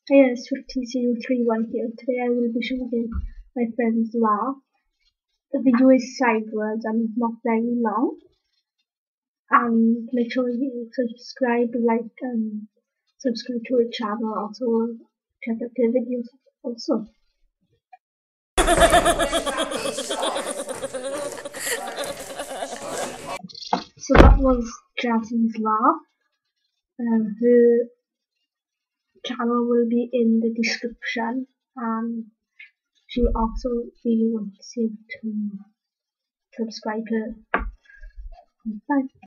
Hey, it's 50031 here. Today I will be showing my friend's laugh. The video is sideways and not very long. And make sure you subscribe, like, and subscribe to her channel. Also, check out the videos also. So that was Jassie's laugh. Her channel will be in the description. And she also really wants you to subscribe her. Bye.